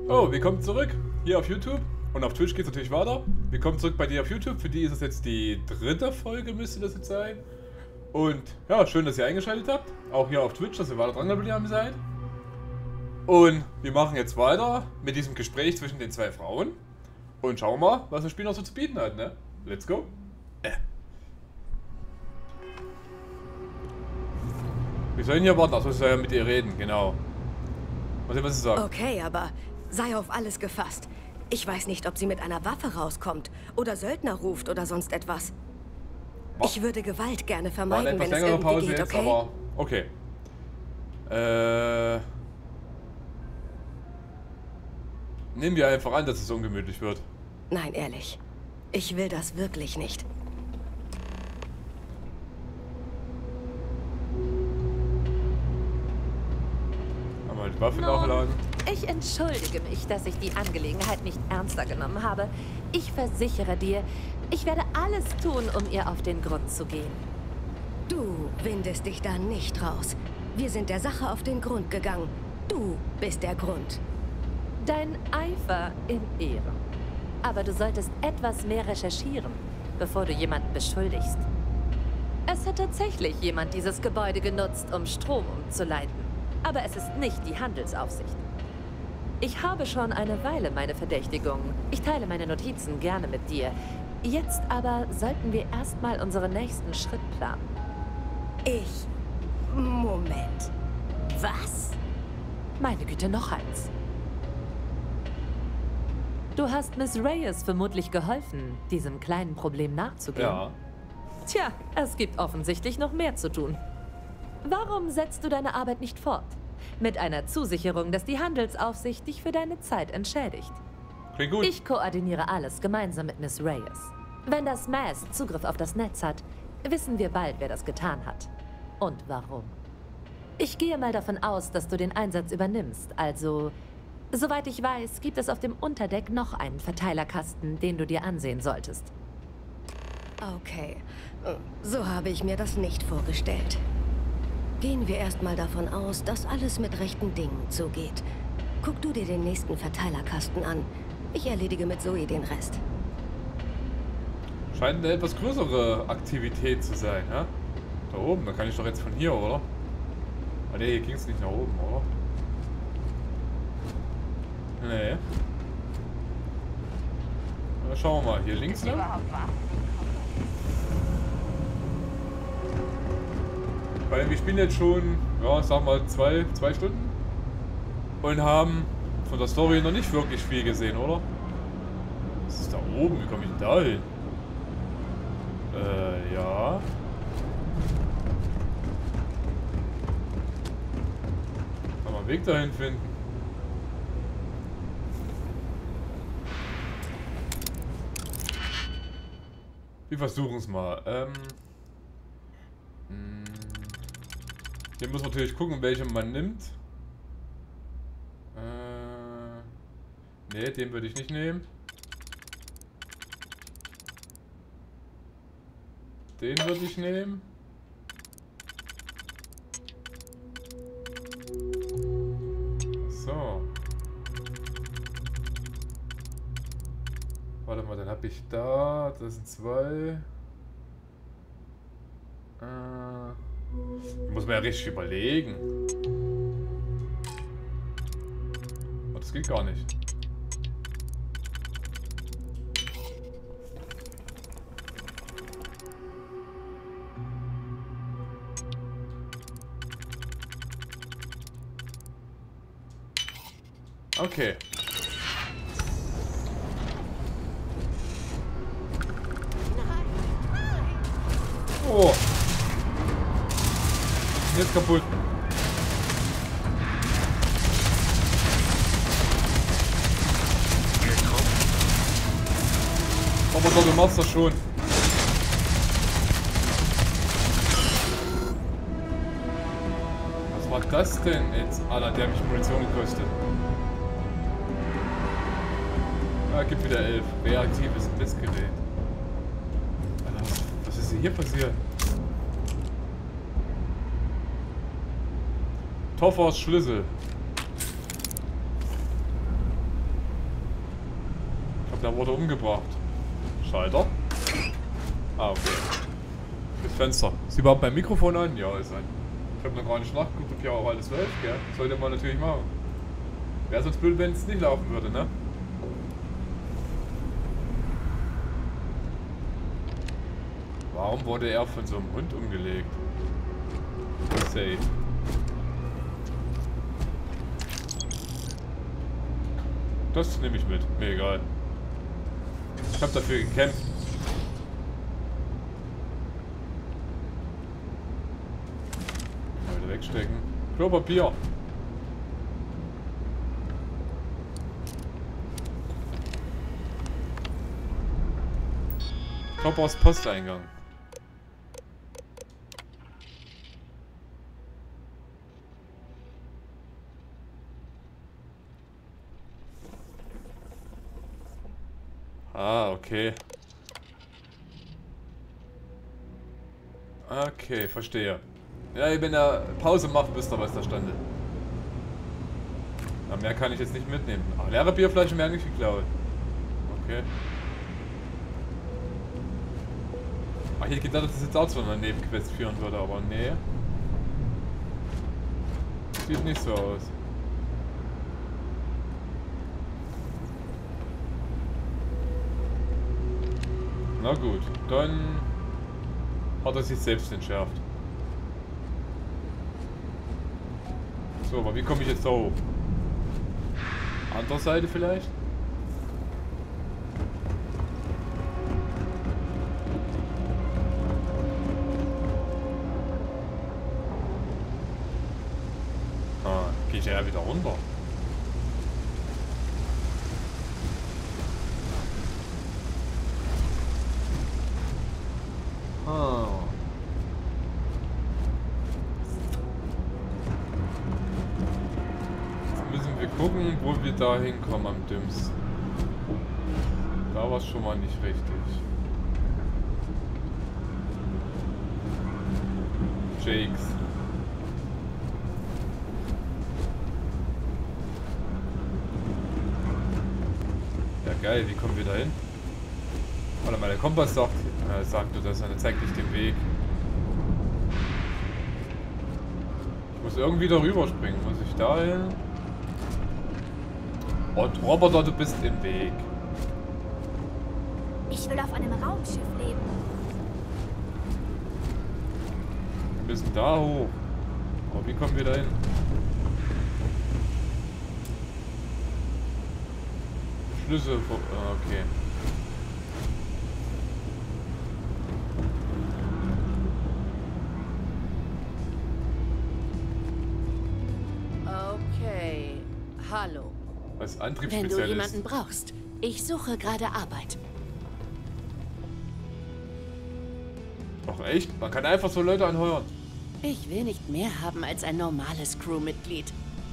Oh, willkommen zurück hier auf YouTube. Und auf Twitch geht es natürlich weiter. Willkommen zurück bei dir auf YouTube. Für die ist es jetzt die dritte Folge, müsste das jetzt sein. Und ja, schön, dass ihr eingeschaltet habt. Auch hier auf Twitch, dass ihr weiter dran geblieben seid. Und wir machen jetzt weiter mit diesem Gespräch zwischen den zwei Frauen. Und schauen mal, was das Spiel noch so zu bieten hat, ne? Let's go. Wir sollen hier warten, also wir sollen ja mit ihr reden, genau. Mal sehen, was sie sagt. Okay, aber sei auf alles gefasst. Ich weiß nicht, ob sie mit einer Waffe rauskommt oder Söldner ruft oder sonst etwas. Ich würde Gewalt gerne War eine vermeiden, etwas wenn es längere irgendwie Pause geht, jetzt, okay? aber okay. Nehmen wir einfach an, dass es ungemütlich wird. Nein, ehrlich. Ich will das wirklich nicht. Einmal die Waffe nachladen. Ich entschuldige mich, dass ich die Angelegenheit nicht ernster genommen habe. Ich versichere dir, ich werde alles tun, um ihr auf den Grund zu gehen. Du windest dich da nicht raus. Wir sind der Sache auf den Grund gegangen. Du bist der Grund. Dein Eifer in Ehre. Aber du solltest etwas mehr recherchieren, bevor du jemanden beschuldigst. Es hat tatsächlich jemand dieses Gebäude genutzt, um Strom umzuleiten. Aber es ist nicht die Handelsaufsicht. Ich habe schon eine Weile meine Verdächtigungen. Ich teile meine Notizen gerne mit dir. Jetzt aber sollten wir erstmal unseren nächsten Schritt planen. Moment. Was? Meine Güte, noch eins. Du hast Miss Reyes vermutlich geholfen, diesem kleinen Problem nachzugehen. Ja. Tja, es gibt offensichtlich noch mehr zu tun. Warum setzt du deine Arbeit nicht fort? Mit einer Zusicherung, dass die Handelsaufsicht dich für deine Zeit entschädigt. Klingt gut. Ich koordiniere alles gemeinsam mit Miss Reyes. Wenn das MAS Zugriff auf das Netz hat, wissen wir bald, wer das getan hat. Und warum. Ich gehe mal davon aus, dass du den Einsatz übernimmst, also... Soweit ich weiß, gibt es auf dem Unterdeck noch einen Verteilerkasten, den du dir ansehen solltest. Okay, so habe ich mir das nicht vorgestellt. Gehen wir erstmal davon aus, dass alles mit rechten Dingen zugeht. Guck du dir den nächsten Verteilerkasten an. Ich erledige mit Zoe den Rest. Scheint eine etwas größere Aktivität zu sein, ja? Da oben, da kann ich doch jetzt von hier, oder? Ah ne, hier ging es nicht nach oben, oder? Nee. Na, schauen wir mal, hier links lang. Weil wir spielen jetzt schon, ja, sag mal zwei Stunden und haben von der Story noch nicht wirklich viel gesehen, oder? Was ist da oben? Wie komme ich denn da hin? Ja. Kann man einen Weg dahin finden. Wir versuchen es mal. Hier muss man natürlich gucken, welchen man nimmt. Ne, den würde ich nicht nehmen. Den würde ich nehmen. So. Warte mal, dann habe ich da. Das sind zwei. Muss man ja richtig überlegen. Oh, das geht gar nicht. Okay. Oh. Jetzt kaputt. Aber doch, du machst das schon. Was war das denn jetzt? Alter, der hat mich Munition gekostet. Ah, gibt wieder 11. Reaktives Messgerät. Alter, was ist denn hier passiert? Toffers Schlüssel. Der wurde umgebracht. Schalter. Ah, okay. Das Fenster. Ist überhaupt mein Mikrofon an? Ja, ist an. Ich habe noch gar nicht nachgeguckt, ob hier auch alles läuft, gell? Sollte man natürlich machen. Wäre sonst blöd, wenn es nicht laufen würde, ne? Warum wurde er von so einem Hund umgelegt? Safe. Das nehme ich mit. Mir egal. Ich habe dafür gekämpft. Mal wieder wegstecken. Klopapier. Top aus Posteingang. Ah, okay. Okay, verstehe. Ja, wenn er Pause macht, wisst ihr, was da stand. Na, mehr kann ich jetzt nicht mitnehmen. Aber leere Bierflaschen werden nicht geklaut. Okay. Ach, ich hätte gedacht, dass das jetzt auch zu einer Nebenquest führen würde, aber nee. Sieht nicht so aus. Na gut, dann hat er sich selbst entschärft. So, aber wie komme ich jetzt da hoch? Andere Seite vielleicht? Ah, gehe ich ja wieder runter. Gucken, wo wir da hinkommen am dümmsten. Da war es schon mal nicht richtig. Jakes. Ja geil, wie kommen wir da hin? Warte mal, der Kompass sagt du das, er zeigt nicht den Weg. Ich muss irgendwie darüber springen. Muss ich da hin? Und Roboter, du bist im Weg. Ich will auf einem Raumschiff leben. Wir müssen da hoch. Aber wie kommen wir da hin? Schlüssel. Okay. Okay. Hallo. Als Wenn Antriebsspezialist. du jemanden brauchst. Ich suche gerade Arbeit. Ach echt? Man kann einfach so Leute anheuern. Ich will nicht mehr haben als ein normales Crewmitglied.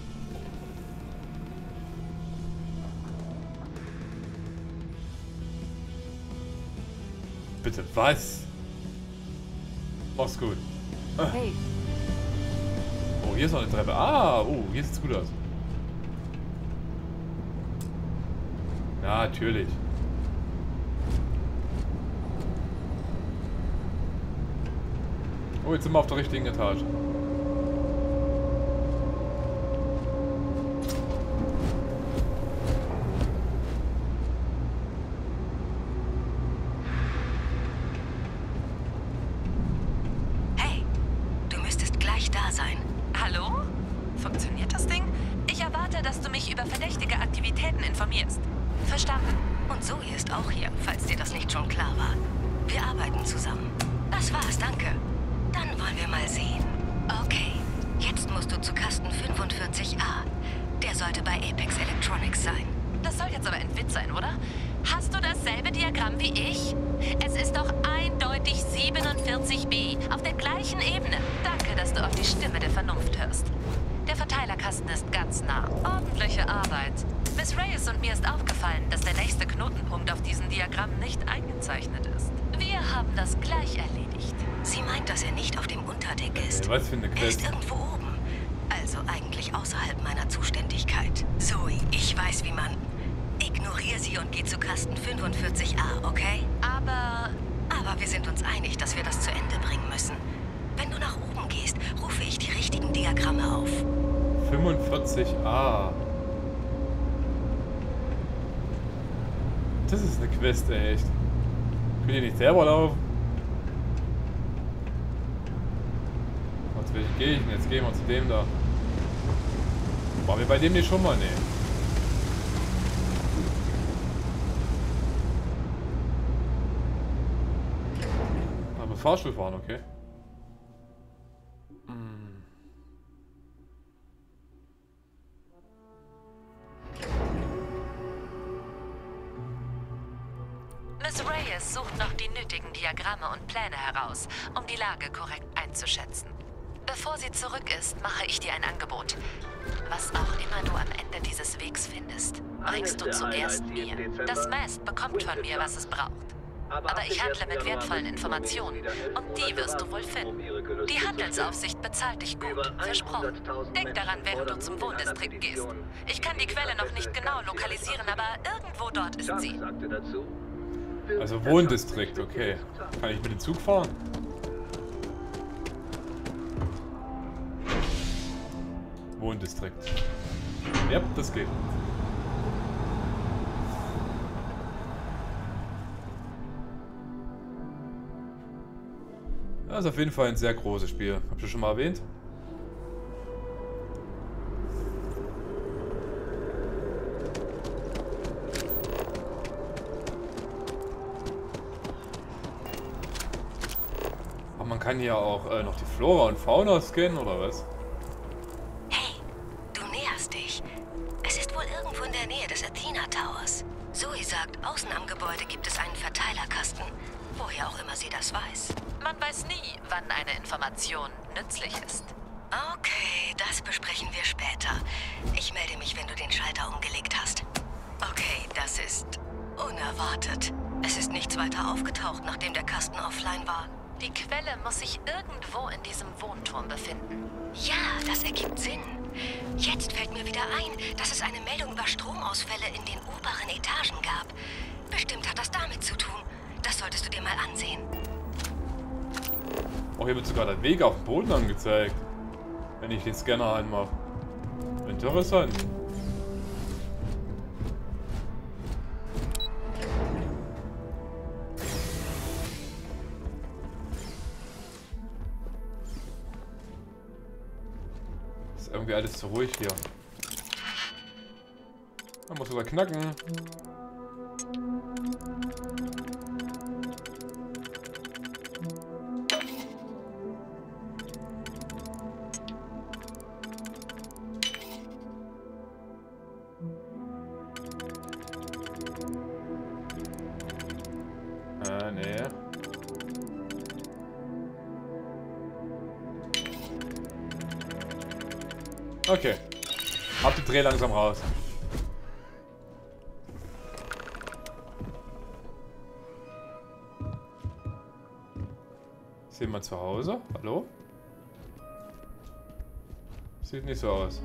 Bitte, was? Mach's gut. Ah. Hey, Oh, hier ist noch eine Treppe. Ah, oh, hier sieht's gut aus. Ja, natürlich. Oh, jetzt sind wir auf der richtigen Etage. Hey, du müsstest gleich da sein. hallo? Funktioniert das Ding? Ich erwarte, dass du mich über verdächtige Aktivitäten informierst. Verstanden. Und Zoe ist auch hier, falls dir das nicht schon klar war. Wir arbeiten zusammen. Das war's, danke. Dann wollen wir mal sehen. Okay, jetzt musst du zu Kasten 45A. Der sollte bei Apex Electronics sein. Das soll jetzt aber ein Witz sein, oder? Hast du dasselbe Diagramm wie ich? Es ist doch eindeutig 47B, auf der gleichen Ebene. Danke, dass du auf die Stimme der Vernunft hörst. Der Verteilerkasten ist ganz nah. Ordentliche Arbeit. Miss Reyes und mir ist aufgefallen, dass der nächste Knotenpunkt auf diesem Diagramm nicht eingezeichnet ist. Wir haben das gleich erledigt. Sie meint, dass er nicht auf dem Unterdeck ist. Was für eine Er ist Quest. irgendwo oben. Also eigentlich außerhalb meiner Zuständigkeit. Zoe, ich weiß, wie man... Ignoriere Ignoriere sie und geh zu Kasten 45a, okay? Aber wir sind uns einig, dass wir das zu Ende bringen müssen. Wenn du nach oben gehst, rufe ich die richtigen Diagramme auf. 45a. Das ist eine Quest, ey, echt. Könnt ihr nicht selber laufen? Zu welchen gehe ich denn? Jetzt gehen wir zu dem da. Waren wir bei dem nicht schon mal? Nee. Aber Fahrstuhl fahren, okay. Miss Reyes sucht noch die nötigen Diagramme und Pläne heraus, um die Lage korrekt einzuschätzen. Bevor sie zurück ist, mache ich dir ein Angebot. Was auch immer du am Ende dieses Wegs findest, bringst du zuerst mir. Das Mast bekommt von mir, was es braucht. Aber ich handle mit wertvollen Informationen und die wirst du wohl finden. Die Handelsaufsicht bezahlt dich gut, versprochen. Denk daran, während du zum Wohndistrikt gehst. Ich kann die Quelle noch nicht genau lokalisieren, aber irgendwo dort ist sie. Also Wohndistrikt, okay. Kann ich mit dem Zug fahren? Wohndistrikt. Ja, das geht. Das ist auf jeden Fall ein sehr großes Spiel. Hab ich das schon mal erwähnt? Aber man kann hier auch noch die Flora und Fauna scannen, oder was? Hey, du näherst dich. Es ist wohl irgendwo in der Nähe des Athena Towers. Zoe sagt, außen am Gebäude gibt es einen Verteilerkasten. Woher auch immer sie das weiß. Man weiß nie, wann eine Information nützlich ist. Okay, das besprechen wir später. Ich melde mich, wenn du den Schalter umgelegt hast. Okay, das ist unerwartet. Es ist nichts weiter aufgetaucht, nachdem der Kasten offline war. Die Quelle muss sich irgendwo in diesem Wohnturm befinden. Ja, das ergibt Sinn. Jetzt fällt mir wieder ein, dass es eine Meldung über Stromausfälle in den oberen Etagen gab. Bestimmt hat das damit zu tun. Das solltest du dir mal ansehen. Oh, hier wird sogar der Weg auf dem Boden angezeigt. Wenn ich den Scanner anmache. Interessant. Ist irgendwie alles zu ruhig hier. Man muss sogar knacken. Nee. Okay. Hab die Dreh langsam raus. Ist jemand zu Hause? Hallo? Sieht nicht so aus.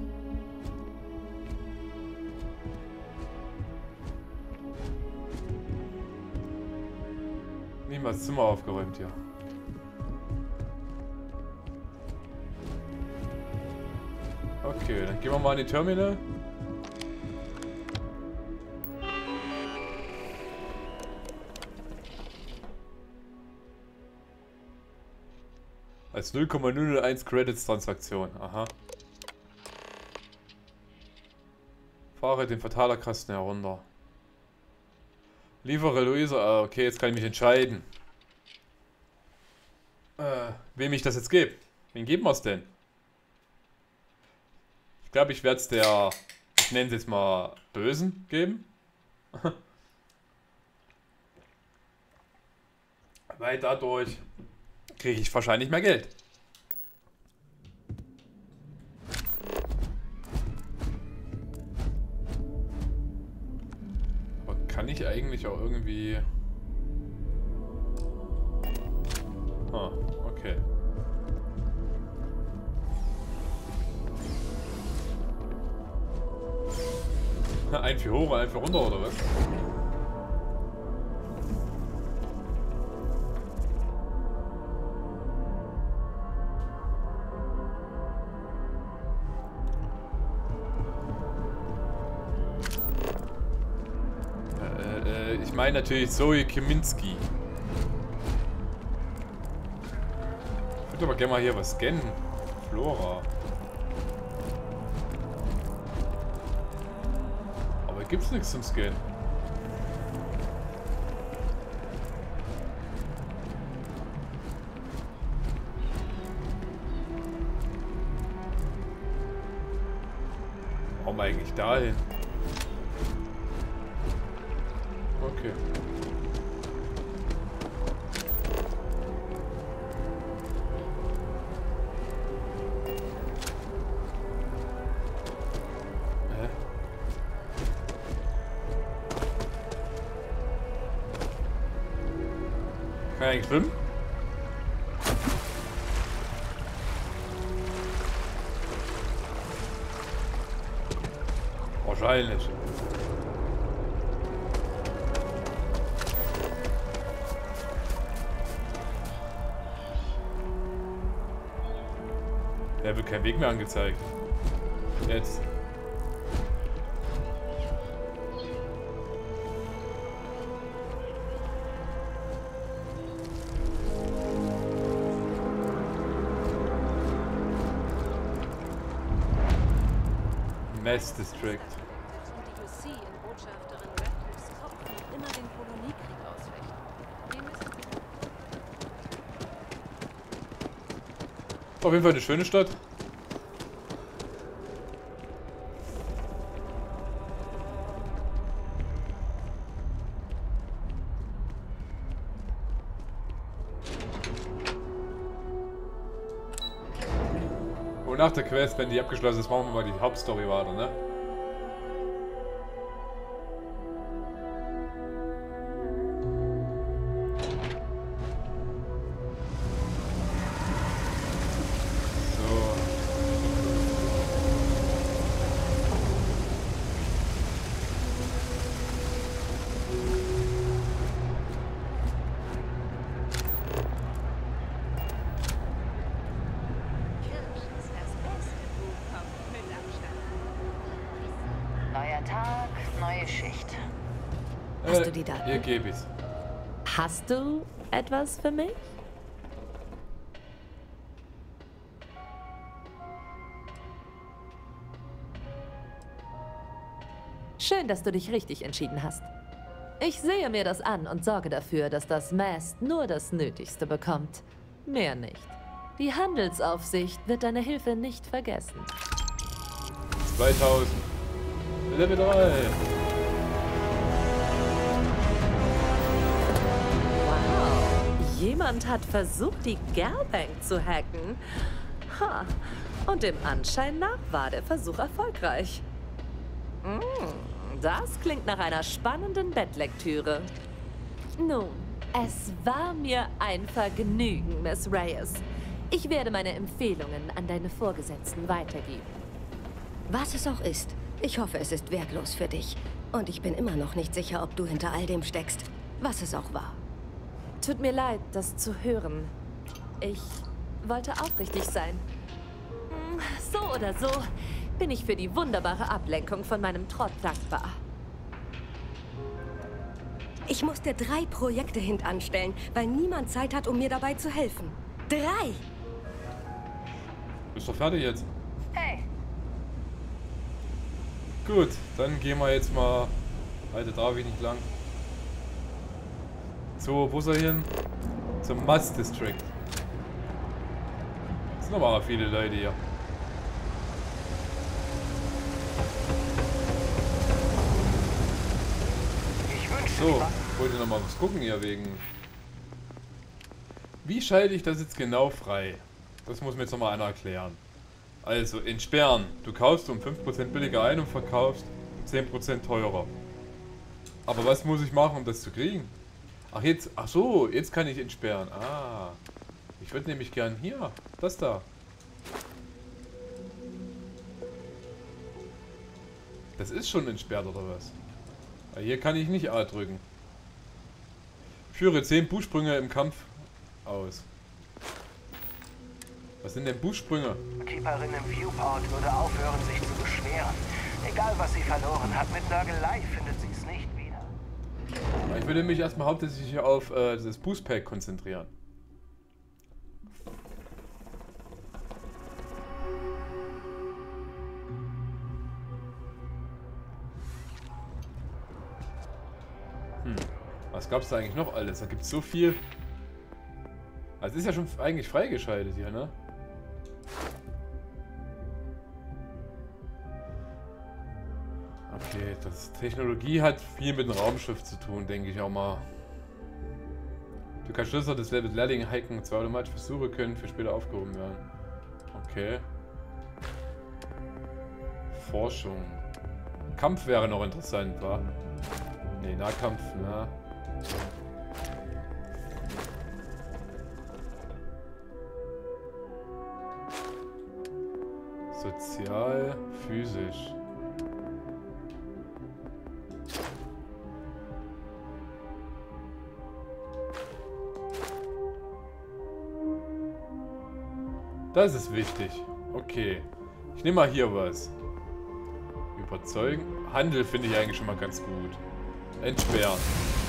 Niemals Zimmer aufgeräumt hier. Okay, dann gehen wir mal in die Terminal. Als 0,001 Credits Transaktion. Aha. Fahre den Verteilerkasten herunter. Liefere Luisa. Okay, jetzt kann ich mich entscheiden. Wem ich das jetzt gebe. Wen geben wir es denn? Ich glaube, ich werde es der, ich nenne es jetzt mal Bösen geben. Weil dadurch kriege ich wahrscheinlich mehr Geld. Aber kann ich eigentlich auch irgendwie... Ah, okay. Ein für hoch, ein für runter, oder was? Ich meine natürlich Zoe Kaminski. Ich würde aber gerne mal hier was scannen. Flora. Aber gibt's nichts zum Scannen. Warum eigentlich dahin? Okay. Kann ich eigentlich schwimmen? Wahrscheinlich. Da wird kein Weg mehr angezeigt. Jetzt. Mess District. Auf jeden Fall eine schöne Stadt. Und nach der Quest, wenn die abgeschlossen ist, machen wir mal die Hauptstory weiter, ne? Neuer Tag, neue Schicht. Hast du die Daten? Hier gebe ich's. Hast du etwas für mich? Schön, dass du dich richtig entschieden hast. Ich sehe mir das an und sorge dafür, dass das Mast nur das Nötigste bekommt. Mehr nicht. Die Handelsaufsicht wird deine Hilfe nicht vergessen. 2000. Level 3. Wow. Jemand hat versucht, die Girlbank zu hacken. Ha. Und dem Anschein nach war der Versuch erfolgreich. Das klingt nach einer spannenden Bettlektüre. Nun, es war mir ein Vergnügen, Miss Reyes. Ich werde meine Empfehlungen an deine Vorgesetzten weitergeben. Was es auch ist, ich hoffe, es ist wertlos für dich. Und ich bin immer noch nicht sicher, ob du hinter all dem steckst, was es auch war. Tut mir leid, das zu hören. Ich wollte aufrichtig sein. So oder so bin ich für die wunderbare Ablenkung von meinem Trott dankbar. Ich musste 3 Projekte hintanstellen, weil niemand Zeit hat, um mir dabei zu helfen. 3! Bist doch fertig jetzt. Hey, Gut, dann gehen wir jetzt mal. Alter, darf ich nicht lang. So, wo soll ich hin? Zum Must District. Es sind aber viele Leute hier. So, ich wollte noch mal was gucken hier wegen. Wie schalte ich das jetzt genau frei? Das muss mir jetzt noch mal einer erklären. Also, entsperren. Du kaufst um 5% billiger ein und verkaufst um 10% teurer. Aber was muss ich machen, um das zu kriegen? Ach so, jetzt kann ich entsperren. Ah, ich würde nämlich gern hier, das da. Das ist schon entsperrt, oder was? Aber hier kann ich nicht A drücken. Führe 10 Buchsprünge im Kampf aus. Was sind denn Buchsprünge? Keeperin im Viewport würde aufhören, sich zu beschweren. Egal, was sie verloren hat, mit Nörgelei findet sie es nicht wieder. Ich würde mich erstmal hauptsächlich auf das Boost Pack konzentrieren. Was gab es da eigentlich noch alles? Da gibt es so viel. Also es ist ja schon eigentlich freigeschaltet hier, ne? Okay, das Technologie hat viel mit dem Raumschiff zu tun, denke ich auch mal. Du kannst Schlüssel des Level Lehrling hacken, 2 automatische Versuche können für später aufgehoben werden. Okay. Forschung. Kampf wäre noch interessant, wa? Ne, Nahkampf, na. Sozial, physisch. Das ist wichtig. Okay. Ich nehme mal hier was. Überzeugen. Handel finde ich eigentlich schon mal ganz gut. Entsperren.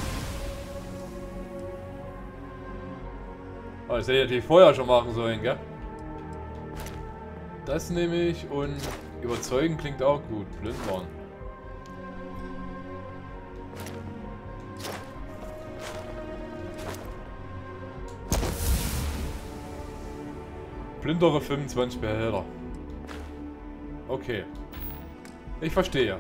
Oh, das hätte ich natürlich vorher schon machen sollen, gell? Das nehme ich und überzeugen klingt auch gut. Plündern. Plündere 25 Behälter. Okay. Ich verstehe.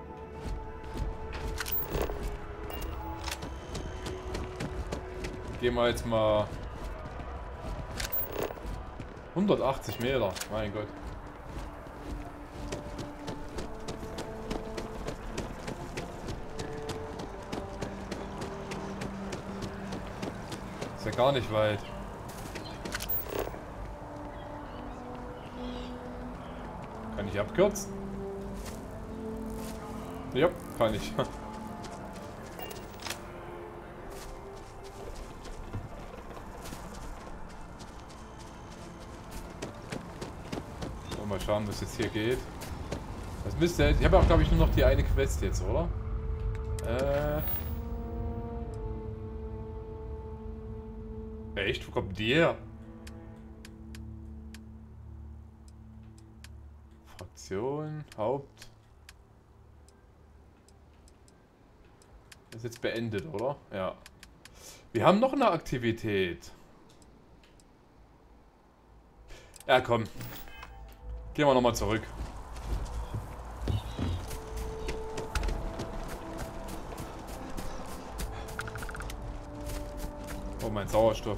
Gehen wir jetzt mal 180 Meter. Mein Gott. Ist ja gar nicht weit. Kann ich abkürzen? Ja, kann ich. Mal schauen, was jetzt hier geht. Was müsste ich habe auch, glaube ich, nur noch die eine Quest jetzt, oder? Echt? Wo kommt die her? Fraktion, Haupt. Das ist jetzt beendet, oder? Ja. Wir haben noch eine Aktivität. Ja, komm. Gehen wir nochmal zurück. Oh, mein Sauerstoff.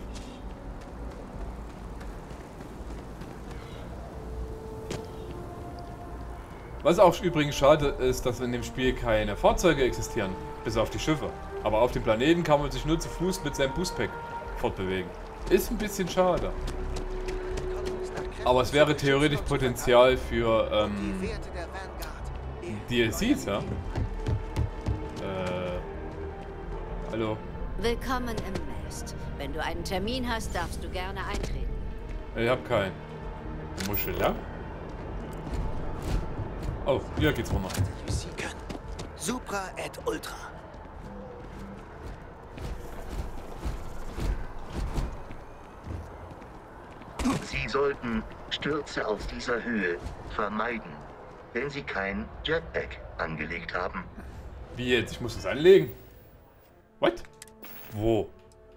Was auch übrigens schade ist, dass in dem Spiel keine Fahrzeuge existieren, bis auf die Schiffe. Aber auf dem Planeten kann man sich nur zu Fuß mit seinem Boostpack fortbewegen. Ist ein bisschen schade. Aber es wäre theoretisch Potenzial für DLCs, ja? Hallo? Willkommen im Nest. Wenn du einen Termin hast, darfst du gerne eintreten. Ich hab keinen. Muschel, ja? Oh, hier geht's runter. Sie können. Supra et Ultra. Sie sollten Stürze auf dieser Höhe vermeiden, wenn Sie kein Jetpack angelegt haben. Wie jetzt? Ich muss das anlegen? What? Wo?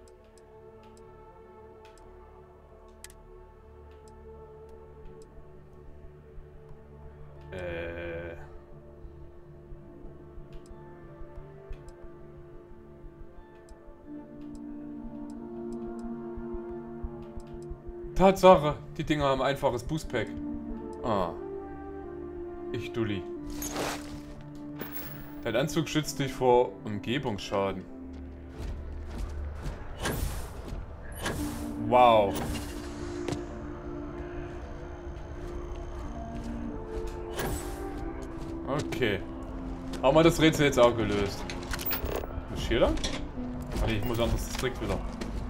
Tatsache, die Dinger haben einfaches Boostpack. Ah. Ich Dulli. Dein Anzug schützt dich vor Umgebungsschaden. Wow. Okay. Haben wir das Rätsel jetzt auch gelöst. Muss ich hier lang? Ach nee, ich muss anders strikt wieder.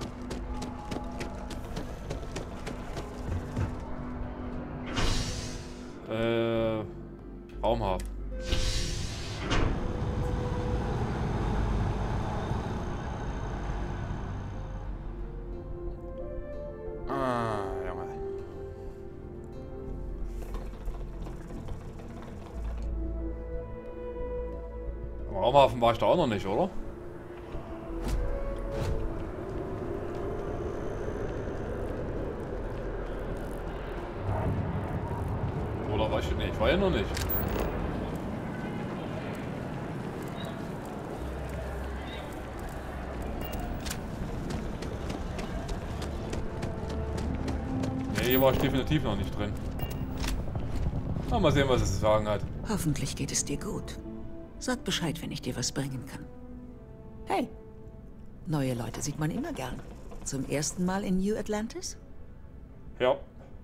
Raumhafen. Junge. Am Raumhafen war ich da auch noch nicht, oder? Oder war ich... Nee, ich war ja noch nicht. Nee, hier war ich definitiv noch nicht drin. Mal sehen, was es zu sagen hat. Hoffentlich geht es dir gut. Sag Bescheid, wenn ich dir was bringen kann. Hey, neue Leute sieht man immer gern. Zum ersten Mal in New Atlantis? Ja.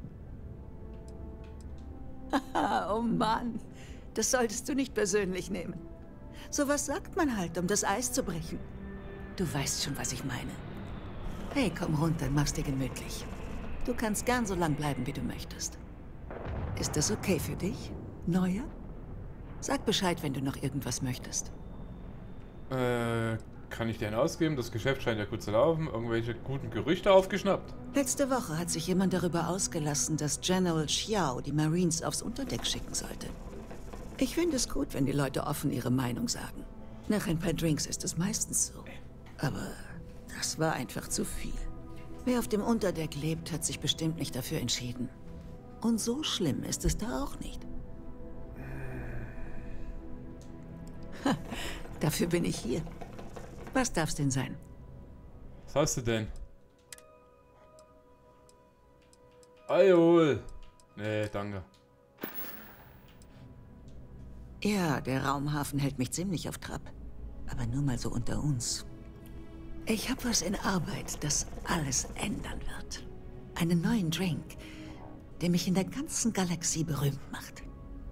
Oh Mann, das solltest du nicht persönlich nehmen. Sowas sagt man halt, um das Eis zu brechen. Du weißt schon, was ich meine. Hey, komm runter, mach's dir gemütlich. Du kannst gern so lang bleiben, wie du möchtest. Ist das okay für dich, Neuer? Sag Bescheid, wenn du noch irgendwas möchtest. Kann ich dir einen ausgeben? Das Geschäft scheint ja gut zu laufen. Irgendwelche guten Gerüchte aufgeschnappt? Letzte Woche hat sich jemand darüber ausgelassen, dass General Xiao die Marines aufs Unterdeck schicken sollte. Ich finde es gut, wenn die Leute offen ihre Meinung sagen. Nach ein paar Drinks ist es meistens so. Aber das war einfach zu viel. Wer auf dem Unterdeck lebt, hat sich bestimmt nicht dafür entschieden. Und so schlimm ist es da auch nicht. Ha, dafür bin ich hier. Was darf's denn sein? Was hast du denn? Aiol. Nee, danke. Ja, der Raumhafen hält mich ziemlich auf Trab. Aber nur mal so unter uns. Ich habe was in Arbeit, das alles ändern wird. Einen neuen Drink, der mich in der ganzen Galaxie berühmt macht.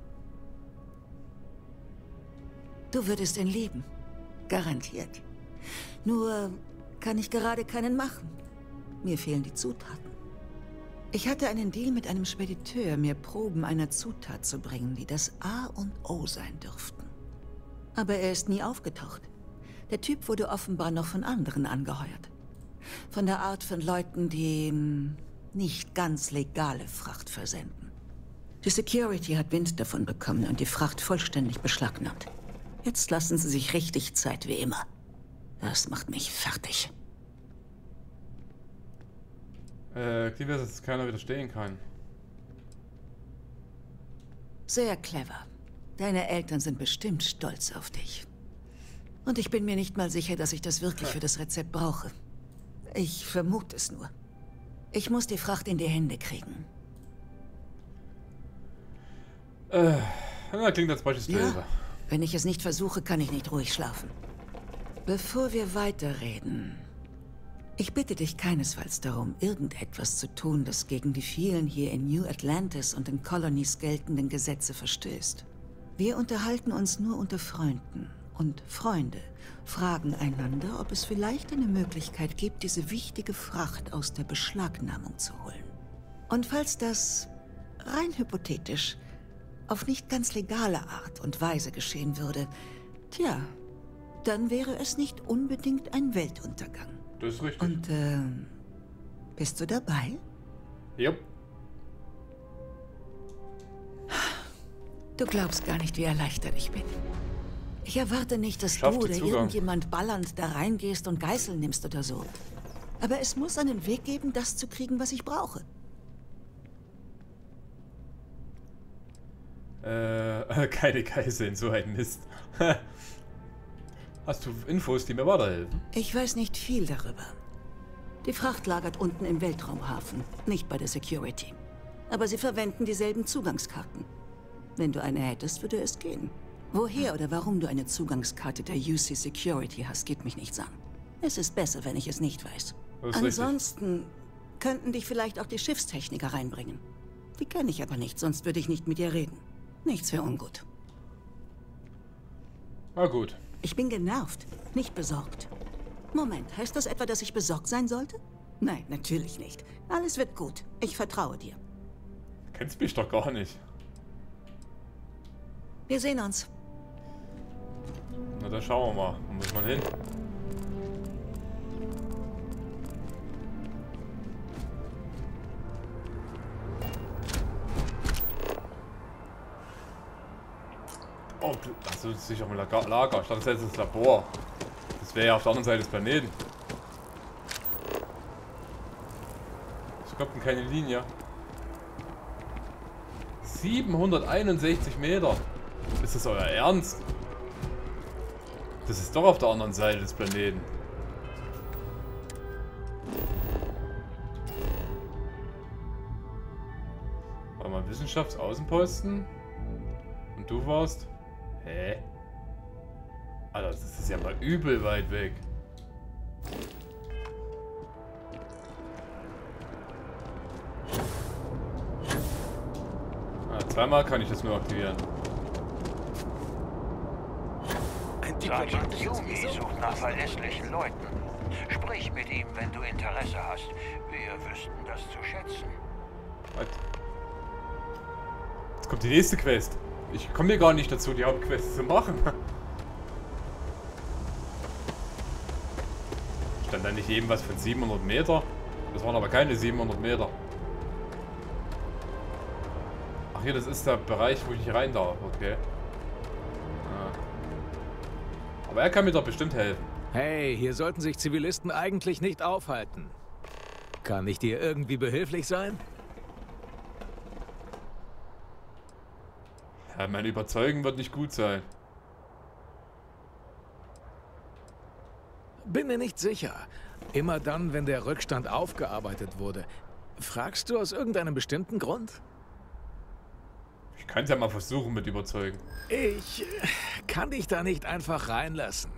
Du würdest ihn lieben. Garantiert. Nur kann ich gerade keinen machen. Mir fehlen die Zutaten. Ich hatte einen Deal mit einem Spediteur, mir Proben einer Zutat zu bringen, die das A und O sein dürften. Aber er ist nie aufgetaucht. Der Typ wurde offenbar noch von anderen angeheuert. Von der Art von Leuten, die nicht ganz legale Fracht versenden. Die Security hat Wind davon bekommen und die Fracht vollständig beschlagnahmt. Jetzt lassen sie sich richtig Zeit wie immer. Das macht mich fertig. Klingt, dass keiner widerstehen kann. Sehr clever. Deine Eltern sind bestimmt stolz auf dich. Und ich bin mir nicht mal sicher, dass ich das wirklich für das Rezept brauche. Ich vermute es nur. Ich muss die Fracht in die Hände kriegen. Na, klingt als beispielsweise. Ja, wenn ich es nicht versuche, kann ich nicht ruhig schlafen. Bevor wir weiterreden, ich bitte dich keinesfalls darum, irgendetwas zu tun, das gegen die vielen hier in New Atlantis und den Colonies geltenden Gesetze verstößt. Wir unterhalten uns nur unter Freunden. Und Freunde fragen einander, ob es vielleicht eine Möglichkeit gibt, diese wichtige Fracht aus der Beschlagnahmung zu holen. Und falls das, rein hypothetisch, auf nicht ganz legale Art und Weise geschehen würde, tja, dann wäre es nicht unbedingt ein Weltuntergang. Das ist richtig. Und, bist du dabei? Jupp. Du glaubst gar nicht, wie erleichtert ich bin. Ich erwarte nicht, dass Schafft du die oder Zugang. irgendjemand ballernd da reingehst und Geiseln nimmst oder so. Aber es muss einen Weg geben, das zu kriegen, was ich brauche. Keine Geiseln, so ein Mist. Hast du Infos, die mir weiterhelfen? Ich weiß nicht viel darüber. Die Fracht lagert unten im Weltraumhafen, nicht bei der Security. Aber sie verwenden dieselben Zugangskarten. Wenn du eine hättest, würde es gehen. Woher oder warum du eine Zugangskarte der UC Security hast, geht mich nichts an. Es ist besser, wenn ich es nicht weiß. Das ist richtig. Ansonsten könnten dich vielleicht auch die Schiffstechniker reinbringen. Die kenne ich aber nicht, sonst würde ich nicht mit dir reden. Nichts für ungut. Ah, gut. Ich bin genervt, nicht besorgt. Moment, heißt das etwa, dass ich besorgt sein sollte? Nein, natürlich nicht. Alles wird gut. Ich vertraue dir. Du kennst mich doch gar nicht. Wir sehen uns. Na, dann schauen wir mal. Wo muss man hin? Oh, achso, das ist sicher ein Lager. Ich dachte, das ist das Labor. Das wäre ja auf der anderen Seite des Planeten. Es kommt denn keine Linie. 761 Meter. Ist das euer Ernst? Das ist doch auf der anderen Seite des Planeten. War mal Wissenschaftsaußenposten? Und du warst? Hä? Alter, das ist ja mal übel weit weg. Ah, zweimal kann ich das nur aktivieren. Sergeant Yumi sucht nach verlässlichen Leuten. Sprich mit ihm, wenn du Interesse hast. Wir wüssten das zu schätzen. Was? Jetzt kommt die nächste Quest. Ich komme hier gar nicht dazu, die Hauptquest zu machen. Stand da nicht eben was von 700 Meter? Das waren aber keine 700 Meter. Ach hier, das ist der Bereich, wo ich nicht rein darf. Okay. Aber er kann mir doch bestimmt helfen. Hey, hier sollten sich Zivilisten eigentlich nicht aufhalten. Kann ich dir irgendwie behilflich sein? Ja, mein Überzeugen wird nicht gut sein. Bin mir nicht sicher. Immer dann, wenn der Rückstand aufgearbeitet wurde. Fragst du aus irgendeinem bestimmten Grund? Ich kann es ja mal versuchen mit Überzeugen. Ich kann dich da nicht einfach reinlassen.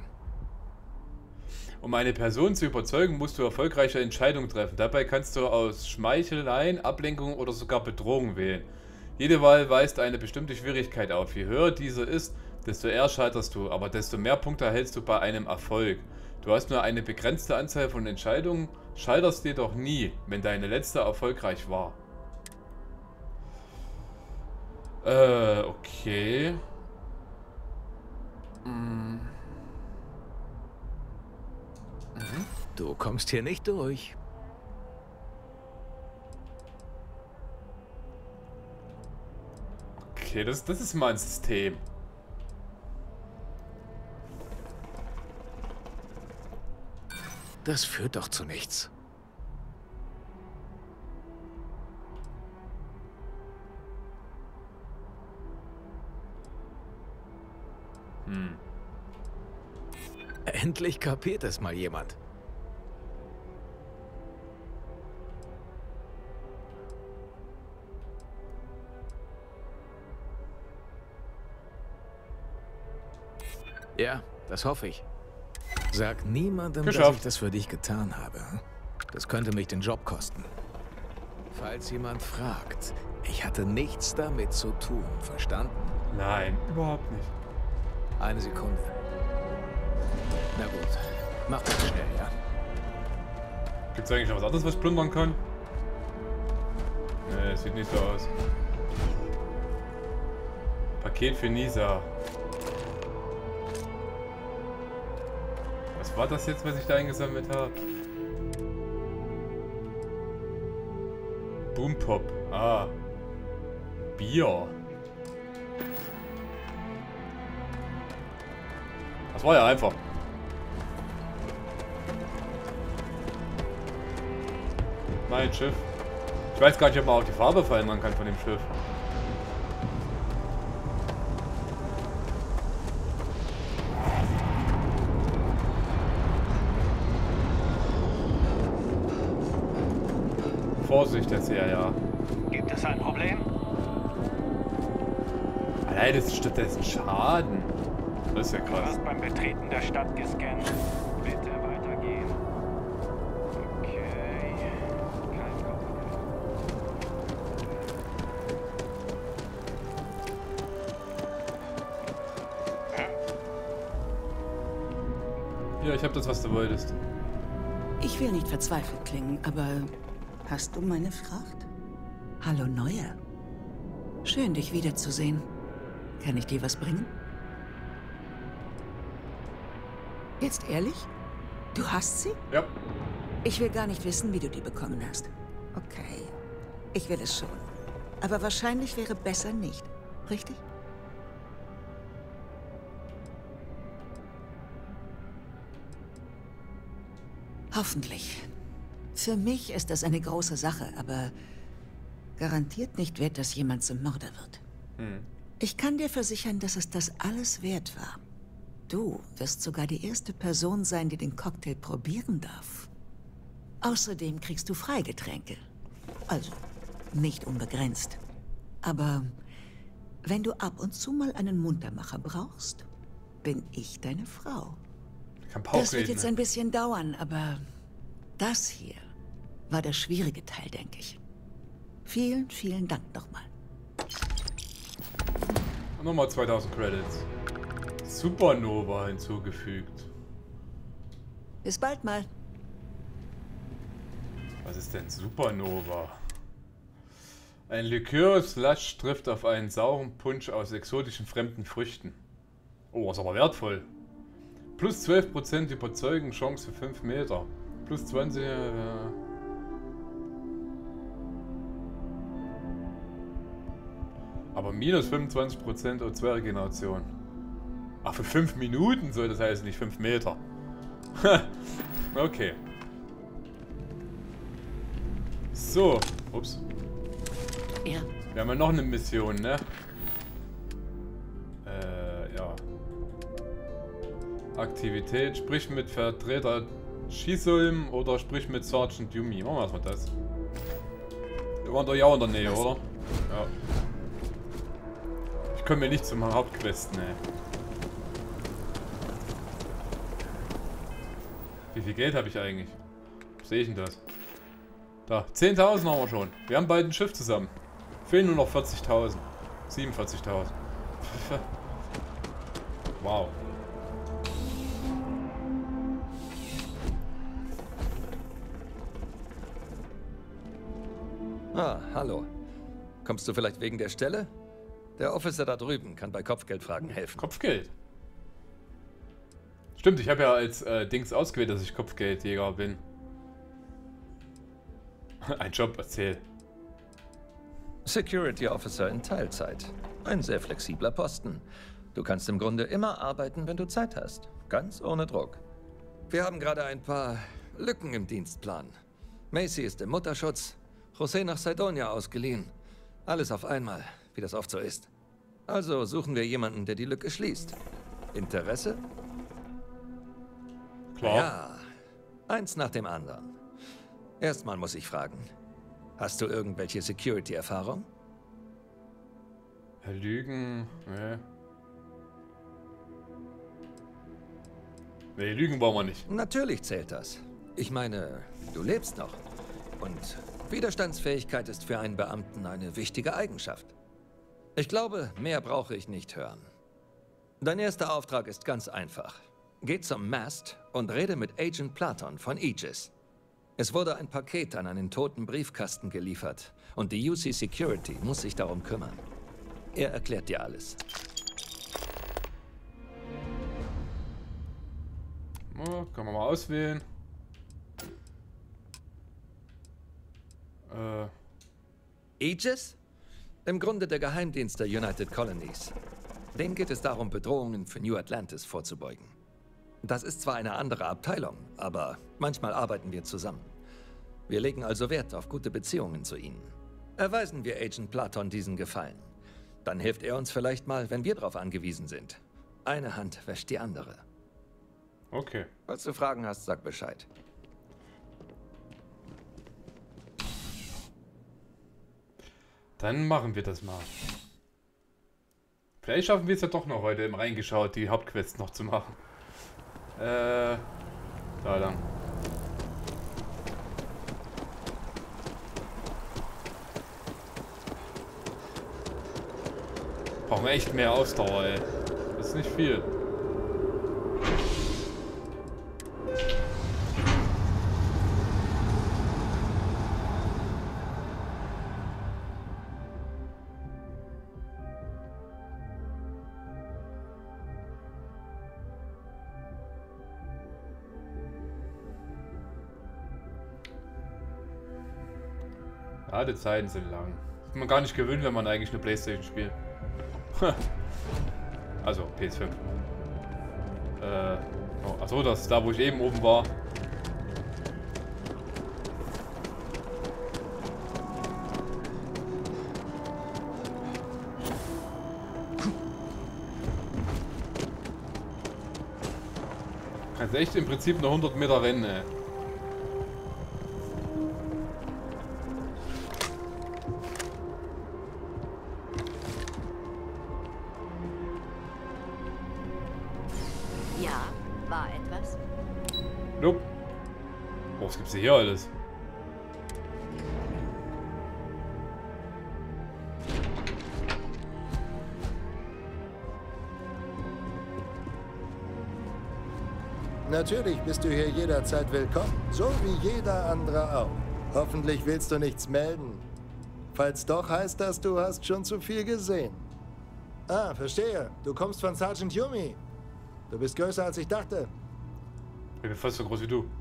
Um eine Person zu überzeugen, musst du erfolgreiche Entscheidungen treffen. Dabei kannst du aus Schmeicheleien, Ablenkung oder sogar Bedrohung wählen. Jede Wahl weist eine bestimmte Schwierigkeit auf. Je höher diese ist, desto eher scheiterst du, aber desto mehr Punkte erhältst du bei einem Erfolg. Du hast nur eine begrenzte Anzahl von Entscheidungen, scheiterst jedoch nie, wenn deine letzte erfolgreich war. Okay. Du kommst hier nicht durch. Okay, das ist mein System. Das führt doch zu nichts. Endlich kapiert es mal jemand. Ja, das hoffe ich. Sag niemandem, dass ich das für dich getan habe. Das könnte mich den Job kosten. Falls jemand fragt, ich hatte nichts damit zu tun, verstanden? Nein, überhaupt nicht. Eine Sekunde. Na gut, mach das schnell, ja? Gibt es eigentlich noch was anderes, was ich plündern kann? Nee, sieht nicht so aus. Paket für Nisa. Was war das jetzt, was ich da eingesammelt habe? Boom Pop. Ah. Bier. Das war ja einfach. Mein Schiff. Ich weiß gar nicht, ob man auch die Farbe verändern kann von dem Schiff. Vorsicht jetzt hier, ja. Gibt es ein Problem? Allein das ist stattdessen Schaden. Das ist ja Du krass. hast beim Betreten der Stadt gescannt. Bitte weitergehen. Okay. Kein Problem. Ja, ich habe das, was du wolltest. Ich will nicht verzweifelt klingen, aber hast du meine Fracht? Hallo, Neuer. Schön, dich wiederzusehen. Kann ich dir was bringen? Jetzt ehrlich? Du hast sie? Ja. Ich will gar nicht wissen, wie du die bekommen hast. Okay. Ich will es schon. Aber wahrscheinlich wäre besser nicht. Richtig? Hoffentlich. Für mich ist das eine große Sache, aber garantiert nicht wert, dass jemand zum Mörder wird. Ich kann dir versichern, dass es das alles wert war. Du wirst sogar die erste Person sein, die den Cocktail probieren darf. Außerdem kriegst du Freigetränke. Also, nicht unbegrenzt. Aber wenn du ab und zu mal einen Muntermacher brauchst, bin ich deine Frau. Das wird jetzt ein bisschen dauern, aber das hier war der schwierige Teil, denke ich. Vielen, vielen Dank nochmal. Nochmal 2000 Credits. Supernova hinzugefügt. Bis bald mal. Was ist denn Supernova? Ein Likör-Slush trifft auf einen sauren Punsch aus exotischen fremden Früchten. Oh, ist aber wertvoll. Plus 12% Überzeugung, Chance für 5 Meter. Plus 20... Aber minus 25% O2-Regeneration. Ach, für 5 Minuten soll das heißen, nicht 5 Meter. Okay. So. Ups. Ja. Wir haben ja noch eine Mission, ne? Ja. Aktivität. Sprich mit Vertreter Shisulm oder sprich mit Sergeant Yumi. Machen wir erstmal das. Wir waren doch ja in der Nähe, oder? Ja. Ich komme mir nicht zum Hauptquest, ne. Wie viel Geld habe ich eigentlich? Wo sehe ich denn das? Da, 10.000 haben wir schon. Wir haben bald ein Schiff zusammen. Fehlen nur noch 40.000. 47.000. Wow. Ah, hallo. Kommst du vielleicht wegen der Stelle? Der Officer da drüben kann bei Kopfgeldfragen helfen. Kopfgeld? Stimmt, ich habe ja als Dings ausgewählt, dass ich Kopfgeldjäger bin. Ein Job, erzähl. Security Officer in Teilzeit. Ein sehr flexibler Posten. Du kannst im Grunde immer arbeiten, wenn du Zeit hast. Ganz ohne Druck. Wir haben gerade ein paar Lücken im Dienstplan. Macy ist im Mutterschutz, José nach Cydonia ausgeliehen. Alles auf einmal, wie das oft so ist. Also suchen wir jemanden, der die Lücke schließt. Interesse? Klar. Ja, eins nach dem anderen. Erstmal muss ich fragen, hast du irgendwelche Security-Erfahrung? Lügen, ne. Nee, Lügen brauchen wir nicht. Natürlich zählt das. Ich meine, du lebst noch. Und Widerstandsfähigkeit ist für einen Beamten eine wichtige Eigenschaft. Ich glaube, mehr brauche ich nicht hören. Dein erster Auftrag ist ganz einfach. Geh zum Mast und rede mit Agent Platon von Aegis. Es wurde ein Paket an einen toten Briefkasten geliefert und die UC Security muss sich darum kümmern. Er erklärt dir alles. Oh, kann man mal auswählen. Aegis? Im Grunde der Geheimdienst der United Colonies. Denen geht es darum, Bedrohungen für New Atlantis vorzubeugen. Das ist zwar eine andere Abteilung, aber manchmal arbeiten wir zusammen. Wir legen also Wert auf gute Beziehungen zu ihnen. Erweisen wir Agent Platon diesen Gefallen. Dann hilft er uns vielleicht mal, wenn wir darauf angewiesen sind. Eine Hand wäscht die andere. Okay. Falls du Fragen hast, sag Bescheid. Dann machen wir das mal. Vielleicht schaffen wir es ja doch noch heute im Reingeschaut, die Hauptquest noch zu machen. Da lang. Brauchen wir echt mehr Ausdauer, ey. Das ist nicht viel. Die Zeiten sind lang. Ist man gar nicht gewöhnt, wenn man eigentlich eine Playstation spielt. Also PS5. Oh, achso, das ist da, wo ich eben oben war. Kannst echt im Prinzip nur 100 Meter rennen, ey. Ja, war etwas? Nope. Oh, was gibt's denn hier alles? Natürlich bist du hier jederzeit willkommen, so wie jeder andere auch. Hoffentlich willst du nichts melden. Falls doch, heißt das, du hast schon zu viel gesehen. Ah, verstehe. Du kommst von Sergeant Yumi. Du bist größer, als ich dachte. Ich bin fast so groß wie du.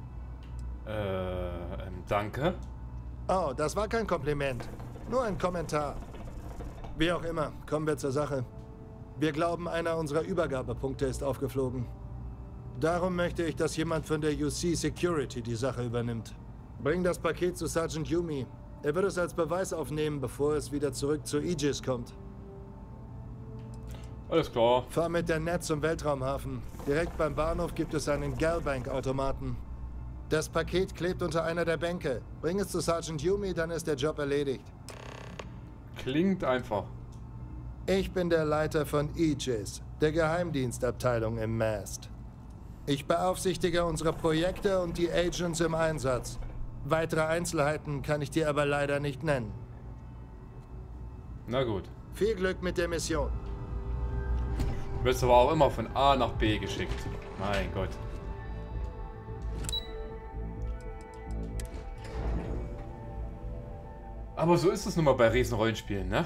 Danke. Oh, das war kein Kompliment. Nur ein Kommentar. Wie auch immer, kommen wir zur Sache. Wir glauben, einer unserer Übergabepunkte ist aufgeflogen. Darum möchte ich, dass jemand von der UC Security die Sache übernimmt. Bring das Paket zu Sergeant Yumi. Er wird es als Beweis aufnehmen, bevor es wieder zurück zu Aegis kommt. Alles klar. Fahr mit der Net zum Weltraumhafen. Direkt beim Bahnhof gibt es einen Galbank-Automaten. Das Paket klebt unter einer der Bänke. Bring es zu Sergeant Yumi, dann ist der Job erledigt. Klingt einfach. Ich bin der Leiter von Aegis, der Geheimdienstabteilung im MAST. Ich beaufsichtige unsere Projekte und die Agents im Einsatz. Weitere Einzelheiten kann ich dir aber leider nicht nennen. Na gut. Viel Glück mit der Mission. Du wirst aber auch immer von A nach B geschickt. Mein Gott. Aber so ist es nun mal bei Riesenrollenspielen, ne?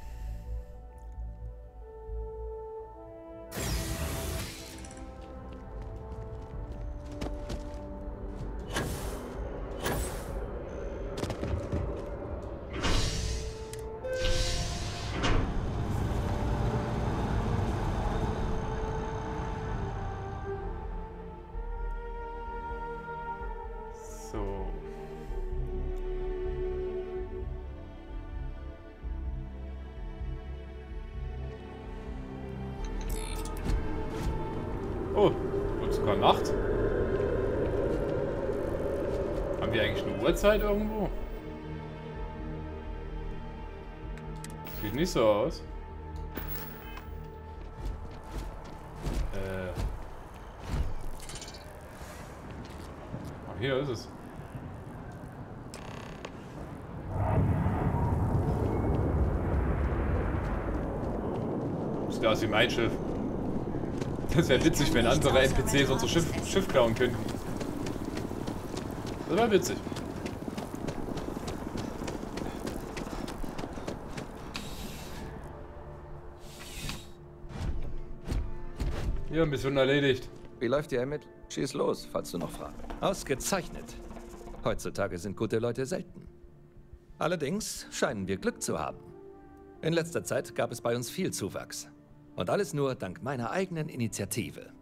Oh, und sogar Nacht. Haben wir eigentlich eine Uhrzeit irgendwo? Sieht nicht so aus. Ach, hier ist es. Sieht aus wie mein Schiff. Das wäre witzig, wenn andere NPCs unser Schiff klauen könnten. Das wäre witzig. Ja, Mission erledigt. Wie läuft ihr mit? Schieß los, falls du noch fragst. Ausgezeichnet. Heutzutage sind gute Leute selten. Allerdings scheinen wir Glück zu haben. In letzter Zeit gab es bei uns viel Zuwachs. Und alles nur dank meiner eigenen Initiative.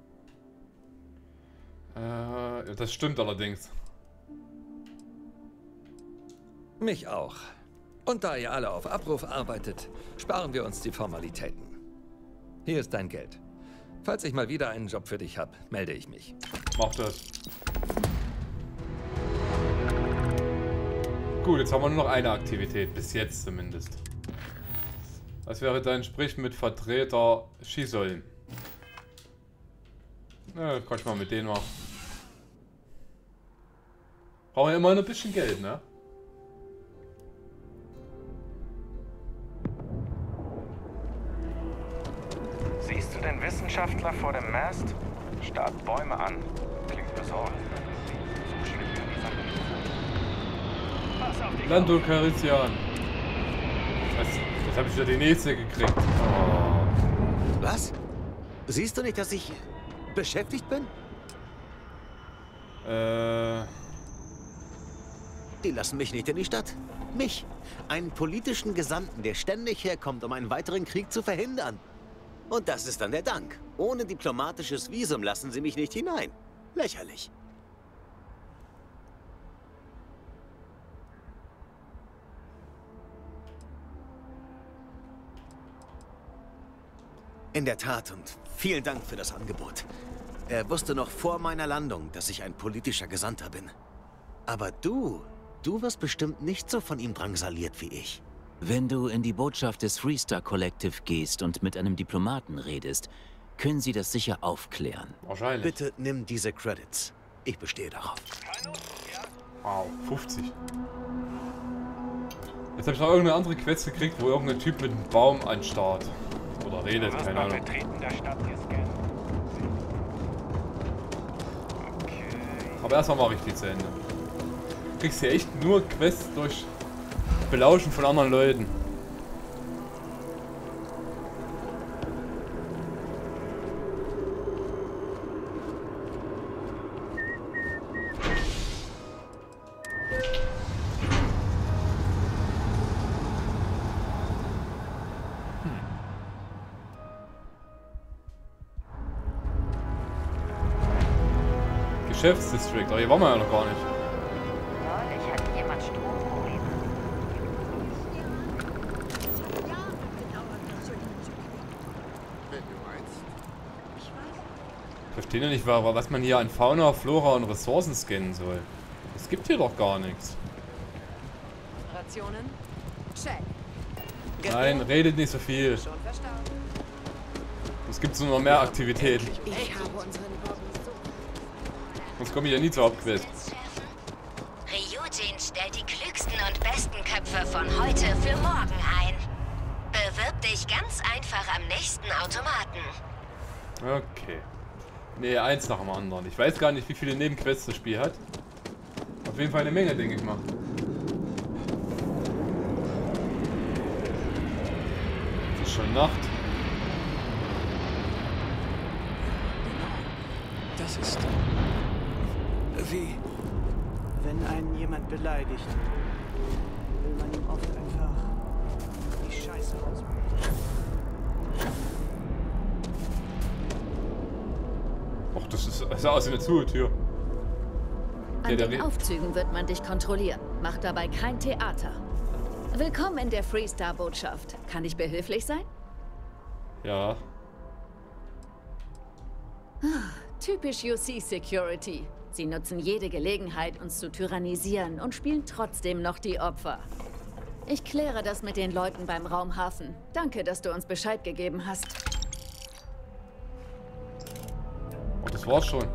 Das stimmt allerdings. Mich auch. Und da ihr alle auf Abruf arbeitet, sparen wir uns die Formalitäten. Hier ist dein Geld. Falls ich mal wieder einen Job für dich habe, melde ich mich. Mach das. Gut, jetzt haben wir nur noch eine Aktivität, bis jetzt zumindest. Das wäre dann, sprich mit Vertreter Shisoln. Ja, kann ich mal mit denen machen. Brauchen wir immer ein bisschen Geld, ne? Siehst du den Wissenschaftler vor dem Mast? Starrt Bäume an. Klingt besorgt. So schlimm kann die Sache nicht sein. Pass auf dich Lando Calrissian. Jetzt habe ich wieder die nächste gekriegt. Oh. Was? Siehst du nicht, dass ich beschäftigt bin? Die lassen mich nicht in die Stadt. Mich. Einen politischen Gesandten, der ständig herkommt, um einen weiteren Krieg zu verhindern. Und das ist dann der Dank. Ohne diplomatisches Visum lassen Sie mich nicht hinein. Lächerlich. In der Tat und vielen Dank für das Angebot. Er wusste noch vor meiner Landung, dass ich ein politischer Gesandter bin. Aber du wirst bestimmt nicht so von ihm drangsaliert wie ich. Wenn du in die Botschaft des Freestar Collective gehst und mit einem Diplomaten redest, können sie das sicher aufklären. Wahrscheinlich. Bitte nimm diese Credits. Ich bestehe darauf. Wow, 50. Jetzt habe ich noch irgendeine andere Quest gekriegt, wo irgendein Typ mit einem Baum anstarrt. Oder redet, keine Ahnung. Aber erstmal mache ich die zu Ende. Du kriegst hier echt nur Quests durch Belauschen von anderen Leuten. Geschäftsdistrikt, aber hier waren wir ja noch gar nicht. Neulich hat jemand Stromprobleme. Ich verstehe nicht, was man hier an Fauna, Flora und Ressourcen scannen soll. Es gibt hier doch gar nichts. Rationen? Check. Nein, redet nicht so viel. Es gibt so noch mehr Aktivitäten. Ich habe unseren Sonst komme ich ja nie zur Hauptquest. Ryujin stellt die klügsten und besten Köpfe von heute für morgen ein. Bewirb dich ganz einfach am nächsten Automaten. Okay. Nee, eins nach dem anderen. Ich weiß gar nicht, wie viele Nebenquests das Spiel hat. Auf jeden Fall eine Menge, denke ich mal. Es ist schon Nacht. Das ist... Wie? Wenn einen jemand beleidigt, will man ihm oft einfach die Scheiße ausmachen. Och, das sah aus wie eine Zuhörtür. An den Aufzügen wird man dich kontrollieren. Mach dabei kein Theater. Willkommen in der Freestar-Botschaft. Kann ich behilflich sein? Ja. Typisch UC Security. Sie nutzen jede Gelegenheit, uns zu tyrannisieren und spielen trotzdem noch die Opfer. Ich kläre das mit den Leuten beim Raumhafen. Danke, dass du uns Bescheid gegeben hast. Oh, das war's schon.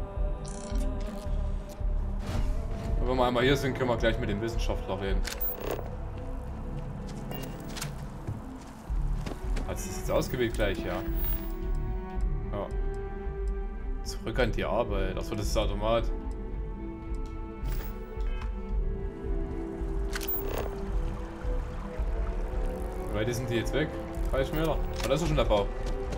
Wenn wir einmal hier sind, können wir gleich mit dem Wissenschaftler reden. Hat es jetzt ausgewählt gleich, ja. Ja. Zurück an die Arbeit. Achso, das ist der Automat. Wie weit sind die jetzt weg? 30 Meter. Ah, das ist doch schon der Bau.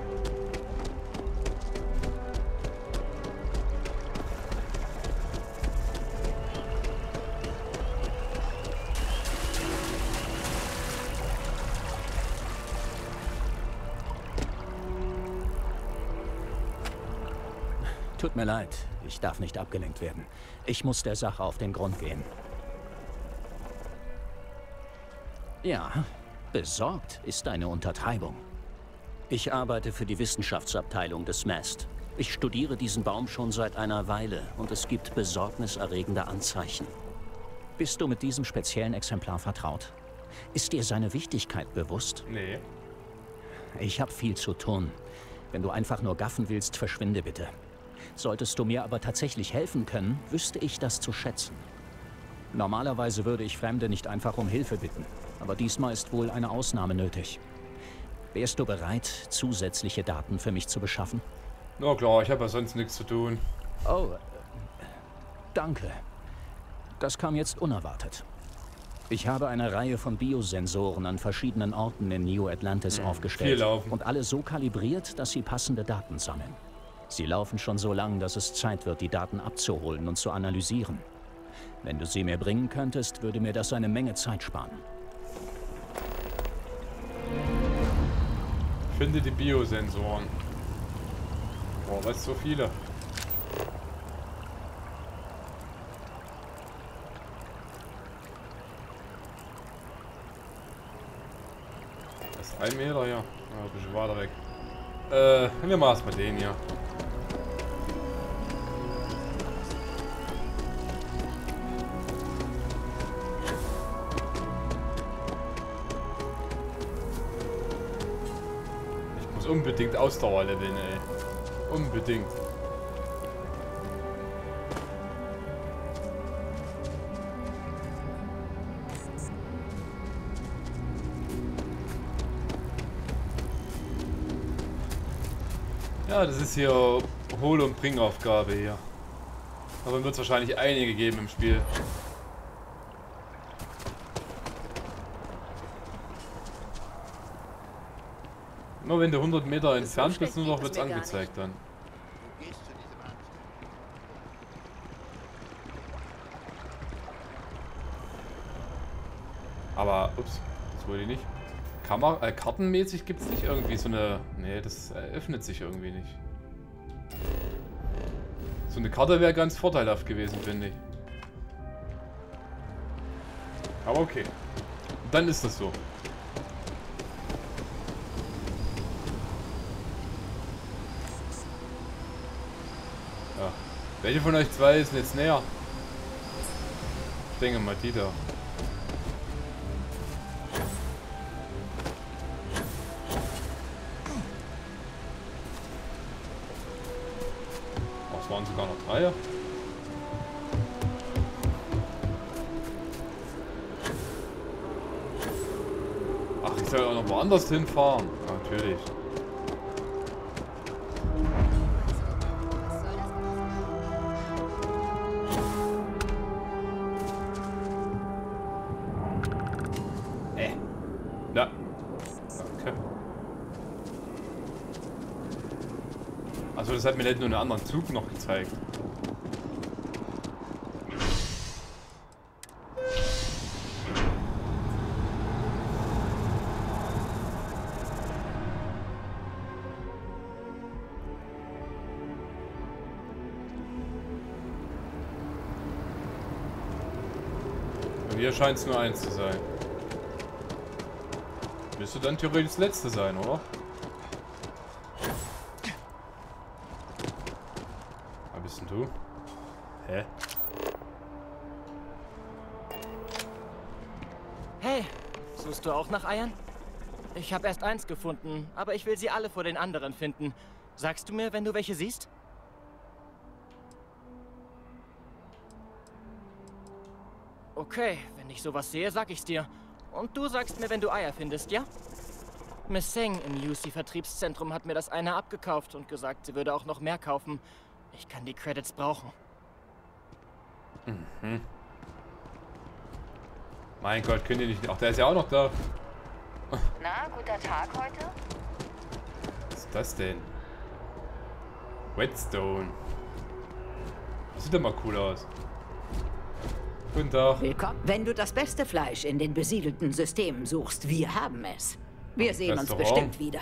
Tut mir leid, ich darf nicht abgelenkt werden. Ich muss der Sache auf den Grund gehen. Ja, besorgt ist eine Untertreibung. Ich arbeite für die Wissenschaftsabteilung des MAST. Ich studiere diesen Baum schon seit einer Weile und es gibt besorgniserregende Anzeichen. Bist du mit diesem speziellen Exemplar vertraut? Ist dir seine Wichtigkeit bewusst? Nee. Ich habe viel zu tun. Wenn du einfach nur gaffen willst, verschwinde bitte. Solltest du mir aber tatsächlich helfen können, wüsste ich das zu schätzen. Normalerweise würde ich Fremde nicht einfach um Hilfe bitten, aber diesmal ist wohl eine Ausnahme nötig. Wärst du bereit, zusätzliche Daten für mich zu beschaffen? Na klar, ich habe ja sonst nichts zu tun. Oh, danke. Das kam jetzt unerwartet. Ich habe eine Reihe von Biosensoren an verschiedenen Orten in New Atlantis aufgestellt und alle so kalibriert, dass sie passende Daten sammeln. Sie laufen schon so lang, dass es Zeit wird, die Daten abzuholen und zu analysieren. Wenn du sie mir bringen könntest, würde mir das eine Menge Zeit sparen. Finde die Biosensoren. Boah, was so viele. Das ist 1 Meter, ja. Ein bisschen weiter weg. Wir machen erstmal den hier. Ich muss unbedingt Ausdauer leveln, ey. Unbedingt. Ja, das ist hier Hol- und Bringaufgabe hier. Aber wird es wahrscheinlich einige geben im Spiel. Nur wenn du 100 Meter entfernt bist, nur noch wird es angezeigt dann. Aber, ups, das wollte ich nicht. Kartenmäßig gibt es nicht irgendwie so eine... Nee, das öffnet sich irgendwie nicht. So eine Karte wäre ganz vorteilhaft gewesen, finde ich. Aber okay. Dann ist das so. Ja. Welche von euch zwei ist denn jetzt näher? Ich denke mal die da. Es waren sogar noch 3. Ach, ich soll auch noch woanders hinfahren. Natürlich. Ja. Okay. Also das hat mir nicht nur einen anderen Zug noch gezeigt. Und hier scheint es nur 1 zu sein. Müsste dann theoretisch das letzte sein, oder? Wer bist denn du? Hä? Hey, suchst du auch nach Eiern? Ich habe erst 1 gefunden, aber ich will sie alle vor den anderen finden. Sagst du mir, wenn du welche siehst? Okay, wenn ich sowas sehe, sag ich's dir. Und du sagst mir, wenn du Eier findest, ja? Miss Seng im UC-Vertriebszentrum hat mir das eine abgekauft und gesagt, sie würde auch noch mehr kaufen. Ich kann die Credits brauchen. Mhm. Mein Gott, könnt ihr nicht... Ach, der ist ja auch noch da. Na, guter Tag heute? Was ist das denn? Whetstone. Das sieht doch mal cool aus. Guten Tag. Willkommen. Wenn du das beste Fleisch in den besiedelten Systemen suchst, wir haben es. Wir sehen uns bestimmt wieder.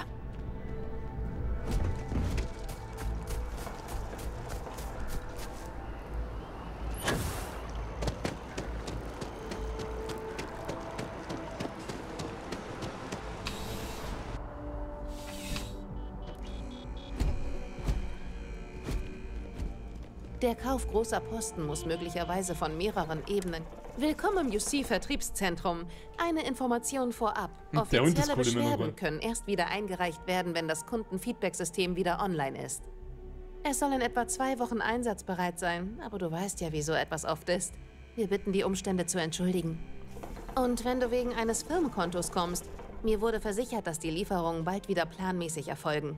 Der Kauf großer Posten muss möglicherweise von mehreren Ebenen. Willkommen im UC-Vertriebszentrum. Eine Information vorab. Offizielle Beschwerden können erst wieder eingereicht werden, wenn das Kundenfeedback-System wieder online ist. Es soll in etwa 2 Wochen einsatzbereit sein, aber du weißt ja, wie so etwas oft ist. Wir bitten die Umstände zu entschuldigen. Und wenn du wegen eines Firmenkontos kommst, mir wurde versichert, dass die Lieferungen bald wieder planmäßig erfolgen.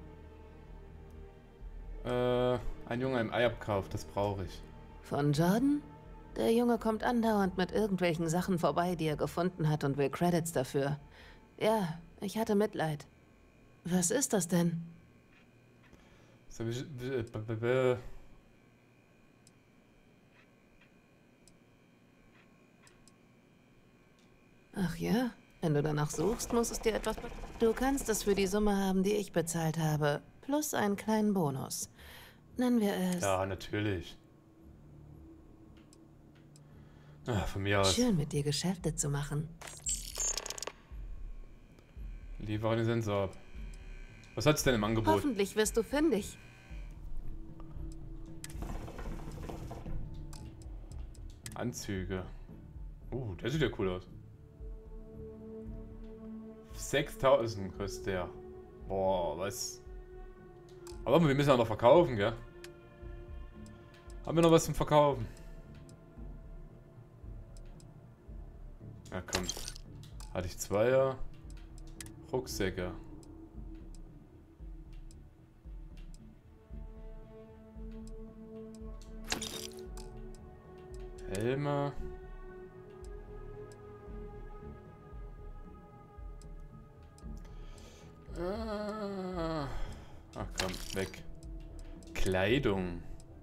Ein Junge im Ei abkauft, das brauche ich. Von Jordan? Der Junge kommt andauernd mit irgendwelchen Sachen vorbei, die er gefunden hat und will Credits dafür. Ja, ich hatte Mitleid. Was ist das denn? Ach ja? Wenn du danach suchst, muss es dir etwas... Du kannst es für die Summe haben, die ich bezahlt habe. Plus einen kleinen Bonus. Nennen wir es... Ja, natürlich. Ach, von mir aus. Schön, mit dir Geschäfte zu machen. Liefere den Sensor ab. Was hat's denn im Angebot? Hoffentlich wirst du fündig. Anzüge. Der sieht ja cool aus. 6.000 kostet der. Boah, was? Aber wir müssen ja noch verkaufen, gell? Haben wir noch was zum Verkaufen? Ja, komm. Hatte ich Zweier. Rucksäcke. Helme. Ach komm, weg. Kleidung.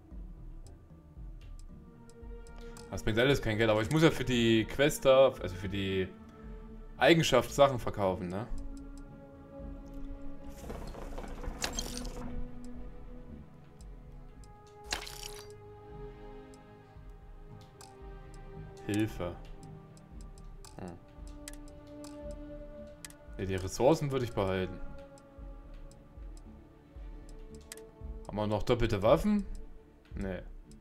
Das bringt alles kein Geld, aber ich muss ja für die Quest da, also für die Eigenschaft Sachen verkaufen, ne? Hilfe. Ja, die Ressourcen würde ich behalten. Haben wir noch doppelte Waffen? Nee.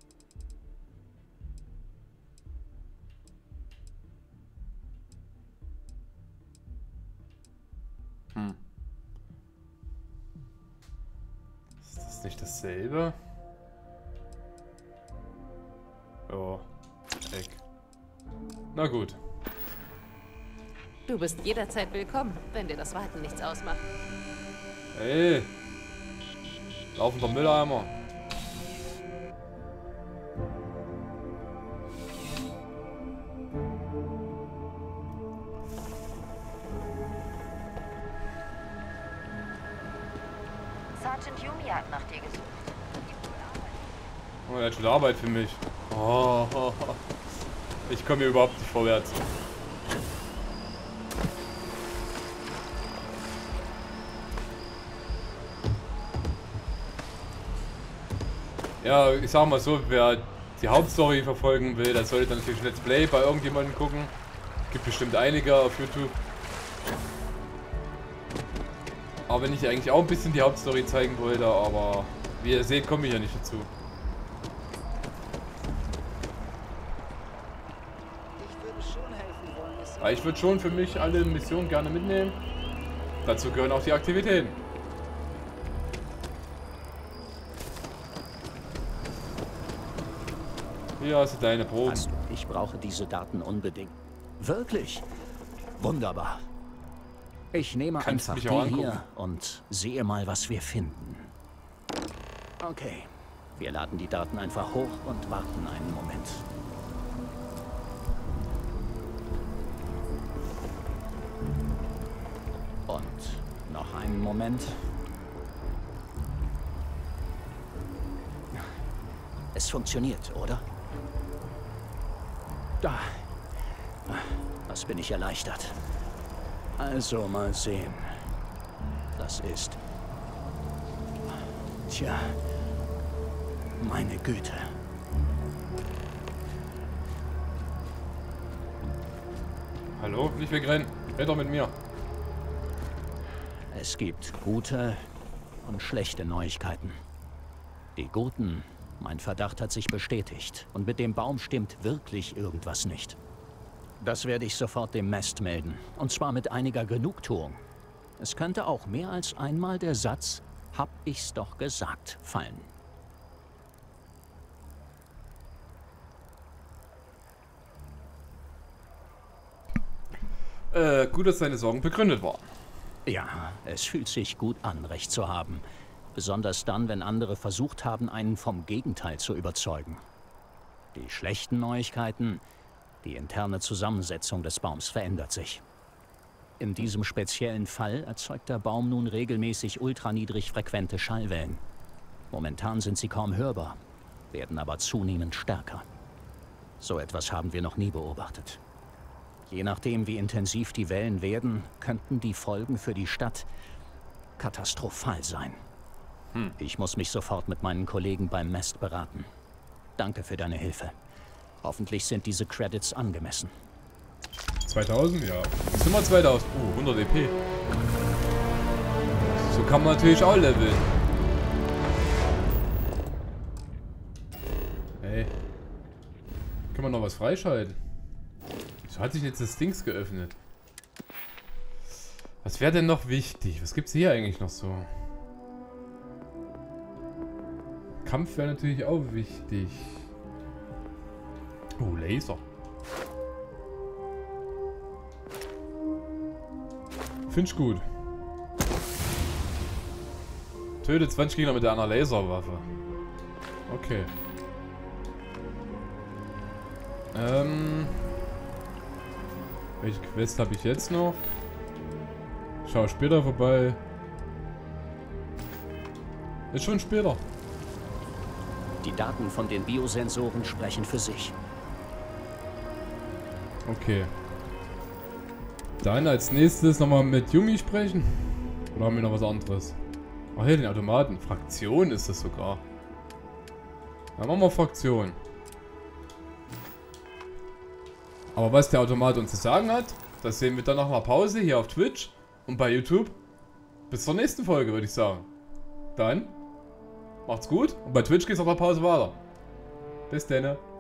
Ist das nicht dasselbe? Oh, weg. Na gut. Du bist jederzeit willkommen, wenn dir das Warten nichts ausmacht. Hey! Laufender Mülleimer. Sergeant Yumi hat nach dir gesucht. Oh, er hat schon Arbeit für mich. Oh. Ich komme hier überhaupt nicht vorwärts. Ja, ich sag mal so, wer die Hauptstory verfolgen will, der sollte dann natürlich Let's Play bei irgendjemandem gucken. Gibt bestimmt einige auf YouTube. Aber wenn ich eigentlich auch ein bisschen die Hauptstory zeigen wollte, aber wie ihr seht, komme ich ja nicht dazu. Aber ich würde schon für mich alle Missionen gerne mitnehmen. Dazu gehören auch die Aktivitäten. Hier hast du deine Proben. Ich brauche diese Daten unbedingt. Wirklich? Wunderbar. Ich nehme einfach die hier und sehe mal, was wir finden. Okay. Wir laden die Daten einfach hoch und warten einen Moment. Und noch einen Moment. Es funktioniert, oder? Da. Was bin ich erleichtert. Also mal sehen. Das ist... Tja. Meine Güte. Hallo? Nicht wegrennen. Red doch mit mir. Es gibt gute und schlechte Neuigkeiten. Die guten... Mein Verdacht hat sich bestätigt. Und mit dem Baum stimmt wirklich irgendwas nicht. Das werde ich sofort dem Mast melden. Und zwar mit einiger Genugtuung. Es könnte auch mehr als einmal der Satz, hab ich's doch gesagt, fallen. Gut, dass deine Sorgen begründet waren. Ja, es fühlt sich gut an, Recht zu haben. Besonders dann, wenn andere versucht haben, einen vom Gegenteil zu überzeugen. Die schlechten Neuigkeiten, die interne Zusammensetzung des Baums verändert sich. In diesem speziellen Fall erzeugt der Baum nun regelmäßig ultraniedrig frequente Schallwellen. Momentan sind sie kaum hörbar, werden aber zunehmend stärker. So etwas haben wir noch nie beobachtet. Je nachdem, wie intensiv die Wellen werden, könnten die Folgen für die Stadt katastrophal sein. Ich muss mich sofort mit meinen Kollegen beim Mast beraten. Danke für deine Hilfe. Hoffentlich sind diese Credits angemessen. 2000? Ja. Jetzt sind wir 2000. 100 EP. So kann man natürlich auch leveln. Hey. Können wir noch was freischalten? Wieso hat sich jetzt das Dings geöffnet? Was wäre denn noch wichtig? Was gibt's hier eigentlich noch so? Kampf wäre natürlich auch wichtig. Oh, Laser. Finde ich gut. Töte 20 Gegner mit einer Laserwaffe. Okay. Welche Quest habe ich jetzt noch? Schau später vorbei. Ist schon später. Die Daten von den Biosensoren sprechen für sich. Okay. Dann als nächstes nochmal mit Yumi sprechen. Oder haben wir noch was anderes? Ach hier, den Automaten. Fraktion ist das sogar. Dann machen wir Fraktion. Aber was der Automat uns zu sagen hat, das sehen wir dann nach einer Pause hier auf Twitch und bei YouTube. Bis zur nächsten Folge, würde ich sagen. Dann macht's gut und bei Twitch geht's nach der Pause weiter. Bis dann.